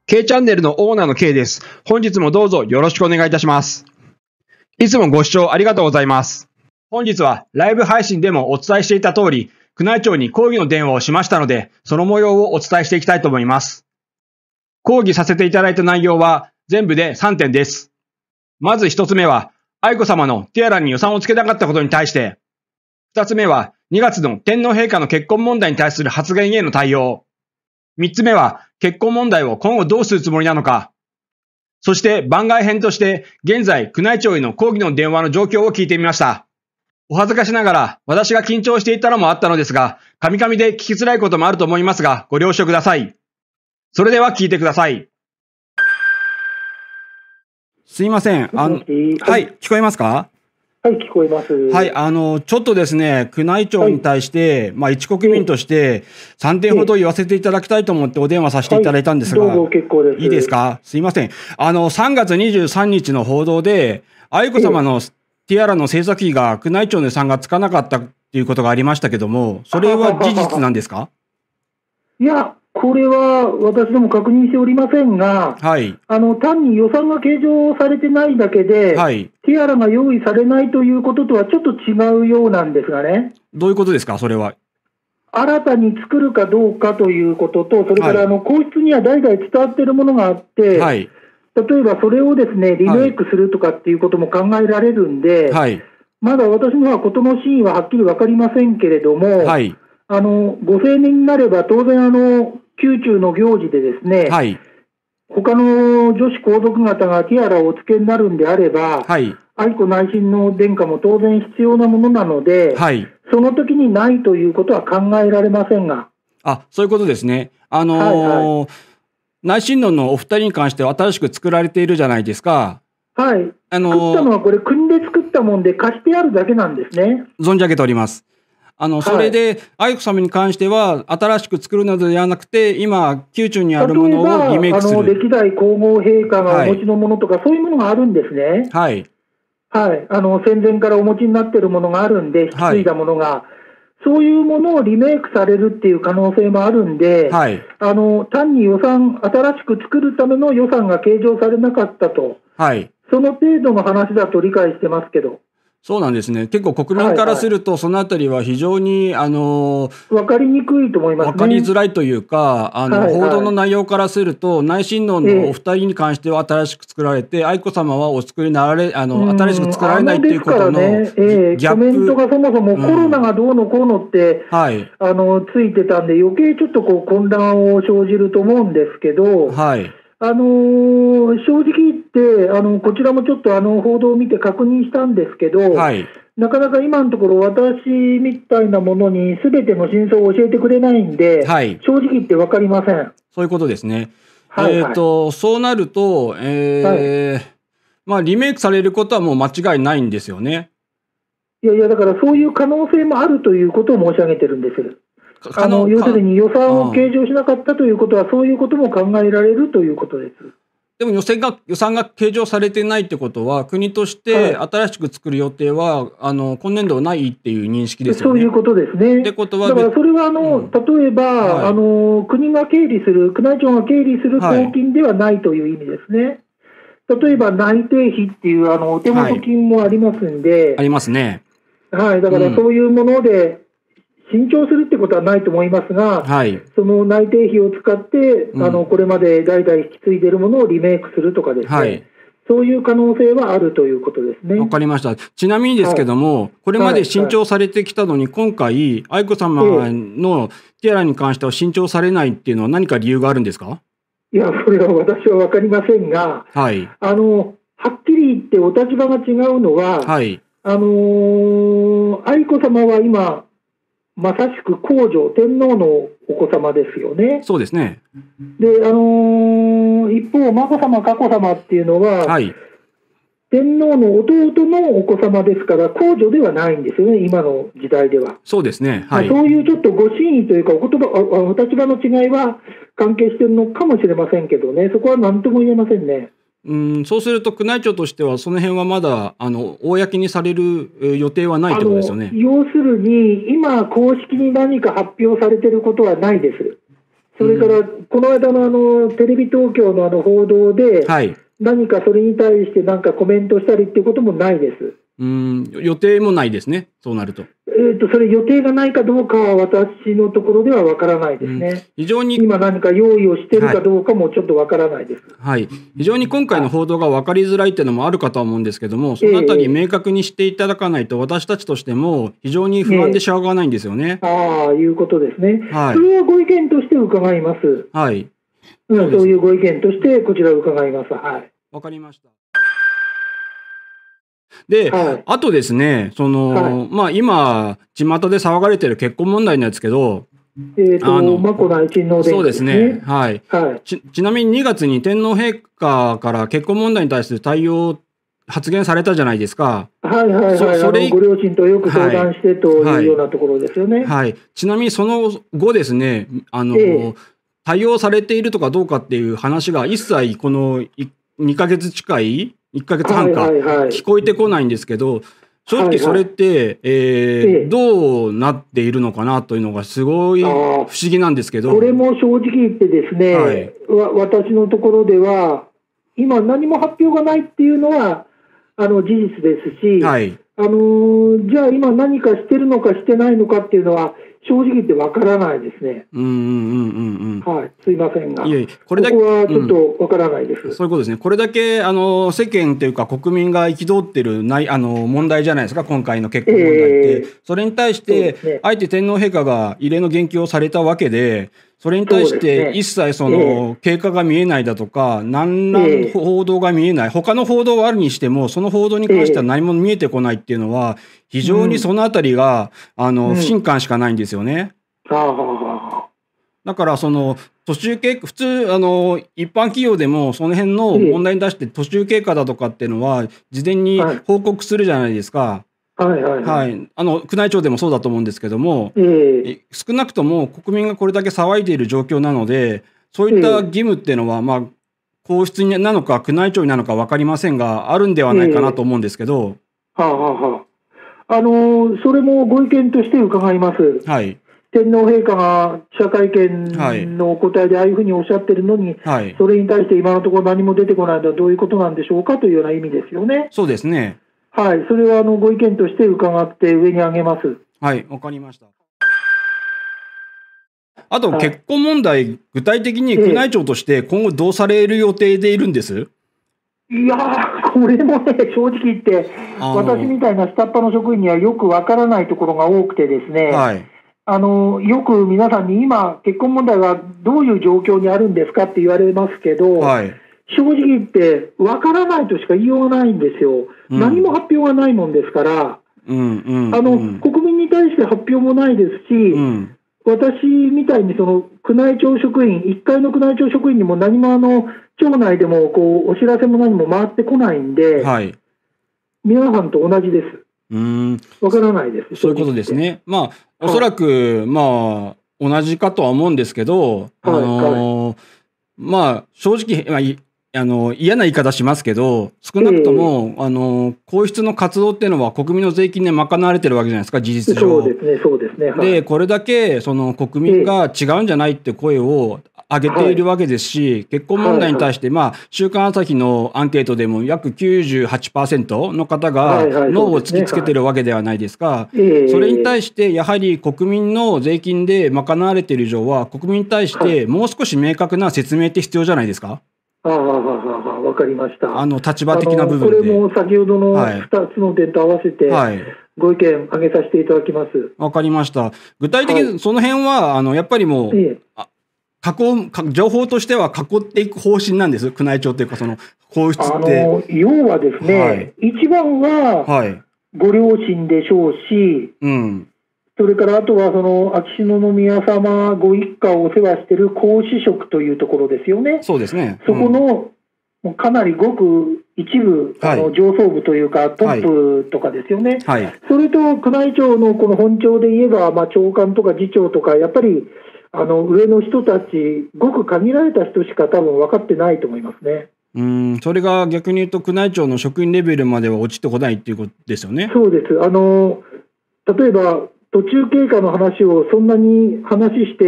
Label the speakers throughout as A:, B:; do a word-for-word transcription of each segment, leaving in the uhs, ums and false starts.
A: K チャンネルのオーナーの K です。本日もどうぞよろしくお願いいたします。いつもご視聴ありがとうございます。本日はライブ配信でもお伝えしていた通り、宮内庁に抗議の電話をしましたので、その模様をお伝えしていきたいと思います。抗議させていただいた内容は全部でさんてんです。まずひとつめは、愛子さまのティアラに予算をつけなかったことに対して、ふたつめは、にがつの天皇陛下の結婚問題に対する発言への対応。みっつめは、結婚問題を今後どうするつもりなのか。そして番外編として、現在宮内庁への抗議の電話の状況を聞いてみました。お恥ずかしながら、私が緊張していたのもあったのですが、カミカミで聞きづらいこともあると思いますが、ご了承ください。それでは聞いてください。すいません。あの、はい、聞こえますか？
B: はい、聞こえます。
A: はい、あの、ちょっとですね、宮内庁に対して、はい、まあ、一国民としてさんてんほど言わせていただきたいと思ってお電話させていただいたんですが、
B: はい、どうぞ結構です。
A: いいですか？すいません。あの、さんがつにじゅうさんにちの報道で、愛子さまのティアラの制作費が宮内庁の予算がつかなかったっていうことがありましたけども、それは事実なんですか？
B: いや、これは私ども確認しておりませんが、
A: はい、
B: あの単に予算が計上されてないだけで、はい、ティアラが用意されないということとはちょっと違うようなんですがね。
A: どういうことですか、それは。
B: 新たに作るかどうかということと、それからあの皇室には代々伝わっているものがあって、はい、例えばそれをですねリメイクするとかっていうことも考えられるんで、はい、まだ私のは事の真意ははっきり分かりませんけれども、はい、あのご成年になれば当然あの宮中の行事でですね、はい、他の女子皇族方がティアラをお付けになるんであれば、はい、愛子内親王殿下も当然必要なものなので、はい、その時にないということは考えられませんが。
A: あ、そういうことですね。あのーはいはい、内親王のお二人に関しては新しく作られているじゃないですか。
B: はい。あのー、作ったのはこれ国で作ったもんで貸してあるだけなんですね。
A: 存じ上げております。あの、それで、愛子さまに関しては、新しく作るのではなくて、今、宮中にあるものをリメイクする。
B: 例えば、あの、歴代皇后陛下がお持ちのものとか、はい、そういうものがあるんですね。はい。はい。あの、戦前からお持ちになっているものがあるんで、引き継いだものが、はい、そういうものをリメイクされるっていう可能性もあるんで、はい。あの、単に予算、新しく作るための予算が計上されなかったと。はい。その程度の話だと理解してますけど。
A: そうなんですね。結構国民からすると、そのあたりは非常に、あの、
B: わかりにくいと思いますね。
A: わかりづらいというか、あの、はいはい、報道の内容からすると、内親王のお二人に関しては新しく作られて、えー、愛子さまはお作りになられ、あの、新しく作られないということのギャップ。
B: ねえー、コメントがそもそもコロナがどうのこうのって、うん、はい、あの、ついてたんで、余計ちょっとこう混乱を生じると思うんですけど、はい。あのー、正直言って、あの、こちらもちょっとあの報道を見て確認したんですけど、はい、なかなか今のところ私みたいなものに全ての真相を教えてくれないんで、はい、正直言って分かりません。
A: そういうことですね。はいはい、えっと、そうなると、えーはい、まあ、リメイクされることはもう間違いないんですよね。
B: いやいや、だからそういう可能性もあるということを申し上げてるんです。あの要するに予算を計上しなかったということは、そういうことも考えられるということです。
A: でも予算が、予算が計上されてないってことは、国として新しく作る予定は、はい、あの今年度はないっていう認識ですよね。
B: そういうことですね。
A: ってことは、
B: だからそれはあの、うん、例えば、はい、あの国が経理する、宮内庁が経理する公金ではないという意味ですね。はい、例えば内廷費っていうあのお手元金もありますんで、はい、
A: ありますね。
B: はい、だからそういうもので、うん新調するってことはないと思いますが、はい、その内廷費を使って、うん、あのこれまで代々引き継いでいるものをリメイクするとかですね、はい、そういう可能性はあるということですね。
A: わかりました。ちなみにですけども、はい、これまで新調されてきたのに、はい、今回、愛子さまのティアラに関しては新調されないっていうのは何か理由があるんですか？
B: いや、それは私はわかりませんが、はい、あのはっきり言ってお立場が違うのは、はい、あのー、愛子さまは今、まさしく皇女、天皇のお子様ですよね。
A: そうですね。
B: で、あのー、一方、眞子さま、佳子さまっていうのは、はい、天皇の弟のお子様ですから、皇女ではないんですよね、今の時代では。
A: そうですね。はい、
B: そういうちょっとご真意というか、お言葉、お立場の違いは関係しているのかもしれませんけどね、そこは何とも言えませんね。
A: うん、そうすると宮内庁としてはその辺はまだあの公にされる予定はないということですよね。
B: 要するに今公式に何か発表されていることはないです。 それから、この間のあのテレビ東京のあの報道で、はい、何かそれに対して何かコメントしたりっていうこともないです。
A: うん、予定もないですね、そうなると。
B: えーと、それ予定がないかどうかは私のところではわからないですね。うん、
A: 非常に
B: 今何か用意をしているかどうかもちょっとわからないです。
A: はい、はい。非常に今回の報道が分かりづらいっていうのもあるかとは思うんですけども、そのあたり明確にしていただかないと、私たちとしても非常に不安でしょうがないんですよね。
B: えー、ああ、いうことですね。はい。それはご意見として伺います。
A: はい。
B: うん、そういうご意見としてこちら伺います。はい。
A: わかりました。で、はい、あとですね、その、はい、まあ今、巷で騒がれてる結婚問題なんですけど、
B: えーと、あの、眞子内親王殿下ですね。
A: そうですね。はい。はい、ち、ちなみににがつに天皇陛下から結婚問題に対する対応、発言されたじゃないですか。
B: はいはいはい。そそれご両親とよく相談してというようなところですよね。はい。
A: はい、ちなみにその後ですね、あの、えー、対応されているとかどうかっていう話が一切このにかげつ近いいっかげつはんか聞こえてこないんですけど、正直それって、えー、どうなっているのかなというのがすごい不思議なんですけど。
B: これも正直言ってですね、はい、わ私のところでは今何も発表がないっていうのはあの事実ですし、はい、あのー、じゃあ今何かしてるのかしてないのかっていうのは正直言ってわからないですね。
A: うんうんうんうん。
B: はい、すいませんが。
A: いえいえ、これだけ。
B: ここはちょっとわからないです、
A: うん。そういうことですね。これだけ、あの、世間というか国民が憤ってるない、あの、問題じゃないですか、今回の結婚問題って。えー、それに対して、ね、あえて天皇陛下が異例の言及をされたわけで、それに対して一切その経過が見えないだとか、何ら報道が見えない、他の報道はあるにしても、その報道に関しては何も見えてこないっていうのは、非常にそのあたりが、あの、不信感しかないんですよね。だからその途中経過、普通あの一般企業でもその辺の問題に出して途中経過だとかっていうのは事前に報告するじゃないですか。はいはいはい。はい、あの宮内庁でもそうだと思うんですけども、えー、少なくとも国民がこれだけ騒いでいる状況なので、そういった義務っていうのは、まあ、皇室なのか宮内庁なのか分かりませんが、あるんではないかなと思うんですけど。
B: えー、はあはあはあ。あのー、それもご意見として伺います。はい。天皇陛下が記者会見のお答えでああいうふうにおっしゃってるのに、はい、それに対して今のところ何も出てこないのはどういうことなんでしょうかというような意味ですよね。
A: そうですね。
B: はい、それはあのご意見として伺って上に上げます。
A: はい、わかりました。あと、はい、結婚問題、具体的に宮内庁として今後どうされる予定でいるんです？
B: えー、いやー、これもね、正直言って、私みたいな下っ端の職員にはよくわからないところが多くてですね、はい、あのよく皆さんに今、結婚問題はどういう状況にあるんですかって言われますけど、はい、正直言って、わからないとしか言いようがないんですよ。うん、何も発表がないもんですから、うんうんうん、あの国民に対して発表もないですし、うん、私みたいにその宮内庁職員、いっかいの宮内庁職員にも何もあの庁内でもこうお知らせも何も回ってこないんで、はい、皆さんと同じです。うん、わからないです。
A: そういうことですね。まあ、おそらく、はい、まあ、同じかとは思うんですけど、はい、あのーはい、まあ、正直、まあ、あの嫌な言い方しますけど、少なくとも、えー、あの皇室の活動っていうのは国民の税金で賄われてるわけじゃないですか、事実上。
B: そうですね、そうですね。はい、
A: で、これだけその国民が違うんじゃないって声を上げているわけですし、はい、結婚問題に対して、まあ、週刊朝日のアンケートでも約 きゅうじゅうはちパーセント の方がノーを突きつけてるわけではないですか。それに対してやはり国民の税金で賄われている以上は、国民に対してもう少し明確な説明って必要じゃないですか。
B: ああ、わかりました。
A: あの立場的な部分で。
B: これも先ほどのふたつの点と合わせて、ご意見挙げさせていただきます。
A: わかりました。具体的にその辺は、はい、あのやっぱりもう、ええ、囲う情報としては囲っていく方針なんです、宮内庁というか、その皇室って。あの
B: 要はですね、はい、一番は、ご両親でしょうし、うん、それからあとはその秋篠宮様ご一家をお世話している皇嗣職というところですよね。
A: そうですね。
B: そこの、うん、かなりごく一部、はい、あの上層部というかトップとかですよね。はいはい、それと宮内庁のこの本庁で言えば、まあ、長官とか次長とかやっぱりあの上の人たちごく限られた人しか多分分かってないと思いますね。
A: うん、それが逆に言うと宮内庁の職員レベルまでは落ちてこないっていうことですよね。
B: そうです。あの例えば途中経過の話をそんなに話して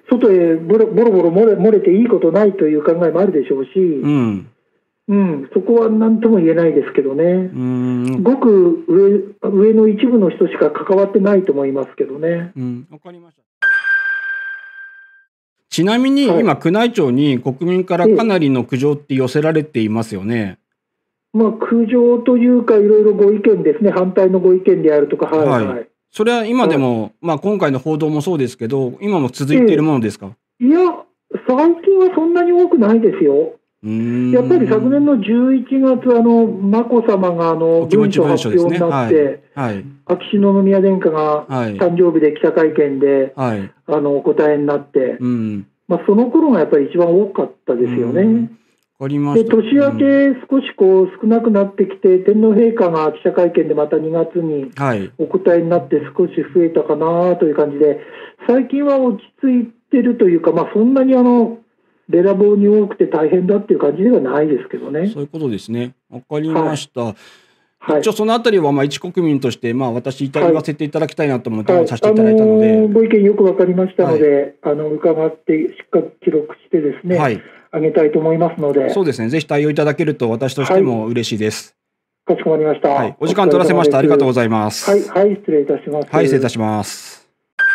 B: 外へボロボロボロ漏れ漏れていいことないという考えもあるでしょうし、うんうん、そこは何とも言えないですけどね、うん、ごく 上, 上の一部の人しか関わってないと思いますけどね。
A: うん、わかりました。ちなみに今、宮内庁に国民からかなりの苦情って寄せられていますよね。
B: まあ、苦情というか、いろいろご意見ですね、反対のご意見であるとか、はい、はい、
A: それは今でも、はい、まあ、今回の報道もそうですけど、今も続いているものですか？
B: いや、最近はそんなに多くないですよ。やっぱり昨年のじゅういちがつ、あの眞子さまがあの文書発表になって、はいはい、秋篠宮殿下が誕生日で記者会見で、はい、あのお答えになって、うん、まあ、その頃がやっぱり一番多かったですよね。で年明け、少しこう少なくなってきて、天皇陛下が記者会見でまたにがつにお答えになって、少し増えたかなという感じで、最近は落ち着いてるというか、まあ、そんなにあのべらぼうに多くて大変だっていう感じではないですけどね。
A: そういうことですね。わかりました。はいはい、一応そのあたりはまあ一国民として、まあ、私言わせていただきたいなと思ってさせていただいたので、はい、あのー、
B: ご意見よくわかりましたので、はい、あの伺ってしっかり記録してですね、はい、あげたいと思いますので、
A: そうですね、ぜひ対応いただけると私としても嬉しいです。
B: はい、かしこまりました、
A: はい。お時間取らせました。ありがとうございます。
B: はい、はい、失礼いたします。
A: はい、失礼いたします。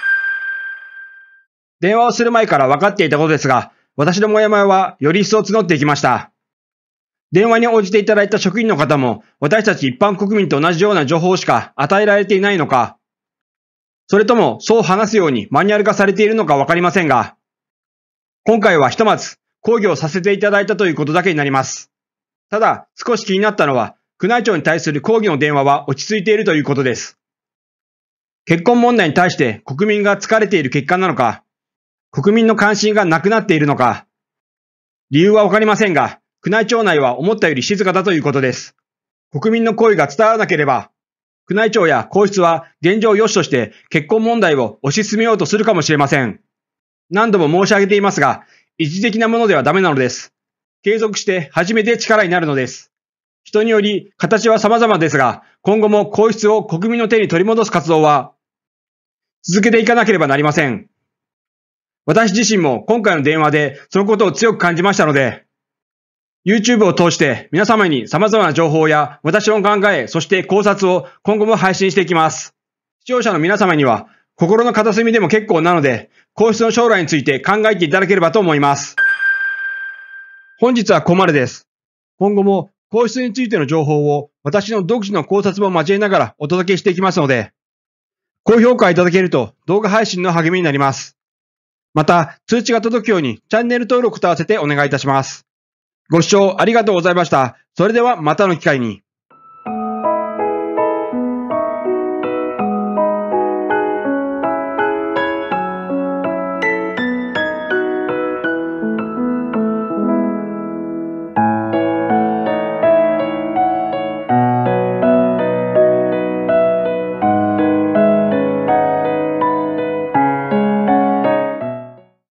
A: 電話をする前から分かっていたことですが、私のモヤモヤはより一層募っていきました。電話に応じていただいた職員の方も、私たち一般国民と同じような情報しか与えられていないのか、それともそう話すようにマニュアル化されているのかわかりませんが、今回はひとまず講義をさせていただいたということだけになります。ただ、少し気になったのは、宮内庁に対する抗議の電話は落ち着いているということです。結婚問題に対して国民が疲れている結果なのか、国民の関心がなくなっているのか、理由はわかりませんが、宮内庁内は思ったより静かだということです。国民の声が伝わらなければ、宮内庁や皇室は現状を良しとして結婚問題を推し進めようとするかもしれません。何度も申し上げていますが、一時的なものではダメなのです。継続して初めて力になるのです。人により形は様々ですが、今後も皇室を国民の手に取り戻す活動は続けていかなければなりません。私自身も今回の電話でそのことを強く感じましたので、YouTube を通して皆様に様々な情報や私の考え、そして考察を今後も配信していきます。視聴者の皆様には心の片隅でも結構なので、皇室の将来について考えていただければと思います。本日はここまでです。今後も皇室についての情報を私の独自の考察も交えながらお届けしていきますので、高評価いただけると動画配信の励みになります。また、通知が届くようにチャンネル登録と合わせてお願いいたします。ご視聴ありがとうございました。それではまたの機会に。